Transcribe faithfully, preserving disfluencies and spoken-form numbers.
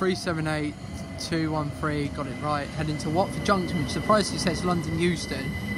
three seven eight two one three, got it right. Heading to Watford Junction, which is the price it says London Euston.